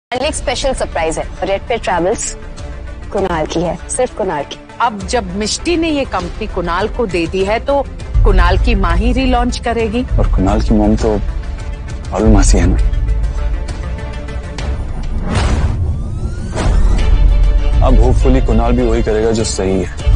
एक special surprise है। Red पे ट्रैवल्स कुणाल की है, सिर्फ कुणाल की। अब जब मिष्टी ने ये कंपनी कुणाल को दे दी है तो कुणाल की माँ ही रीलॉन्च करेगी। और कुणाल की मॉम तो पारुल मासी है ना। अब होपफुली कुणाल भी वही करेगा जो सही है।